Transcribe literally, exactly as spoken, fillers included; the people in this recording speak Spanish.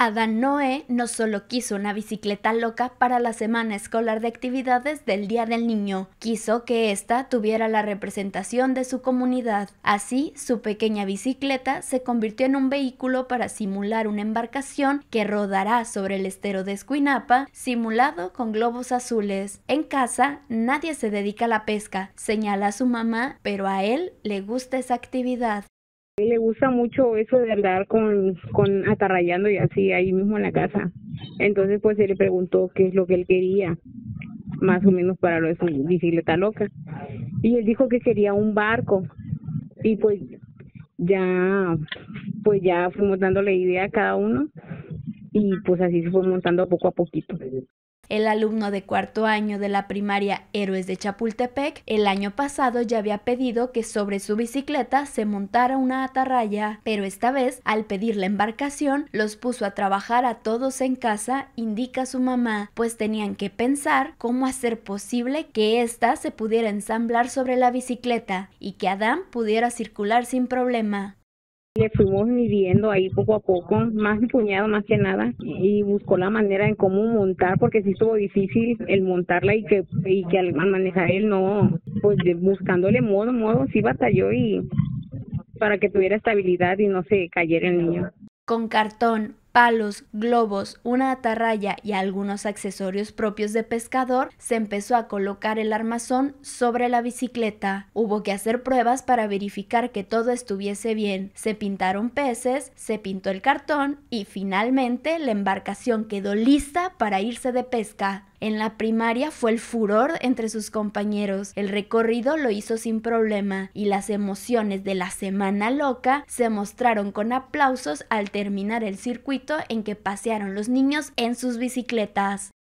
Adán Noé no solo quiso una bicicleta loca para la semana escolar de actividades del Día del Niño, quiso que ésta tuviera la representación de su comunidad. Así, su pequeña bicicleta se convirtió en un vehículo para simular una embarcación que rodará sobre el estero de Escuinapa, simulado con globos azules. En casa, nadie se dedica a la pesca, señala a su mamá, pero a él le gusta esa actividad. Le gusta mucho eso de andar con, con atarrayando y así ahí mismo en la casa. Entonces pues se le preguntó qué es lo que él quería, más o menos para lo de su bicicleta loca. Y él dijo que quería un barco. Y pues ya, pues ya fuimos dándole idea a cada uno y pues así se fue montando poco a poquito. El alumno de cuarto año de la primaria Héroes de Chapultepec el año pasado ya había pedido que sobre su bicicleta se montara una atarraya, pero esta vez, al pedir la embarcación, los puso a trabajar a todos en casa, indica su mamá, pues tenían que pensar cómo hacer posible que ésta se pudiera ensamblar sobre la bicicleta y que Adán pudiera circular sin problema. Le fuimos midiendo ahí poco a poco, más mi cuñado más que nada, y buscó la manera en cómo montar, porque sí estuvo difícil el montarla y que y que al manejar él no, pues de, buscándole modo, modo, sí batalló y para que tuviera estabilidad y no se cayera el niño. Con cartón, palos, globos, una atarraya y algunos accesorios propios de pescador, se empezó a colocar el armazón sobre la bicicleta. Hubo que hacer pruebas para verificar que todo estuviese bien. Se pintaron peces, se pintó el cartón y finalmente la embarcación quedó lista para irse de pesca. En la primaria fue el furor entre sus compañeros. El recorrido lo hizo sin problema y las emociones de la Semana Loca se mostraron con aplausos al terminar el circuito en que pasearon los niños en sus bicicletas.